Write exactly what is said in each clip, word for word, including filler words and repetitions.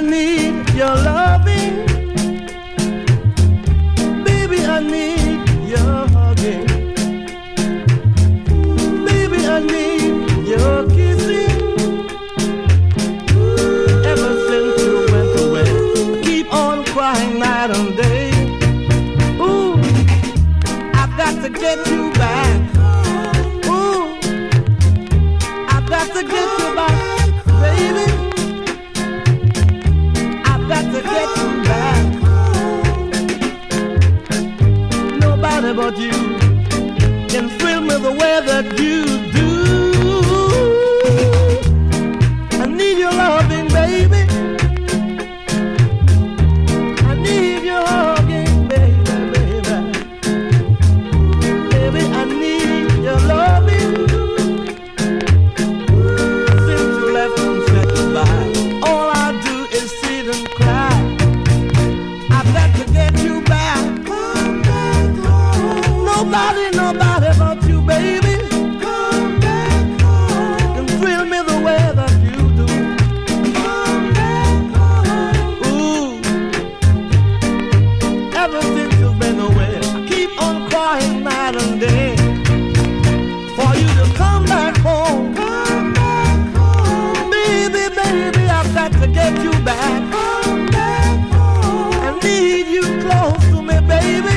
need your loving. Baby, I need your hugging. Baby, I need your kissing. Ever since you went away, I keep on crying night and day. Ooh, I've got to get you back. Ooh, I've got to get you back, baby. I've got to get you back. Nobody but you can thrill me the way that you do. I need your loving, baby. I need your hugging, baby, baby. Baby, I need your loving. Since you left and said goodbye, all I do is sit and cry. I've got to get you back. Nobody, nobody but you, baby. Come back home. Can thrill me the way that you do. Come back home. Ooh. Ever since you've been away, I keep on crying night and day for you to come back home. Come back home. Baby, baby, I've got to get you back. Come back home. I need you close to me, baby.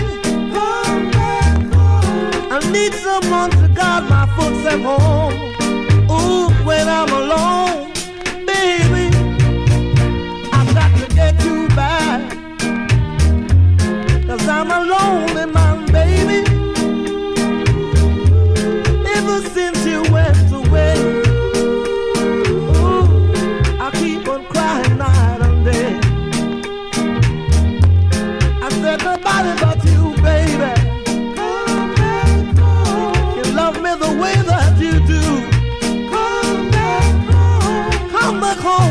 I need someone to guard my footsteps home. Ooh, when I'm alone, baby, I've got to get you back. Cause I'm a lonely man, baby. Ever since you went away, ooh, I keep on crying night and day. I said nobody but you, baby. Love me the way that you do. Come back home. Come back home.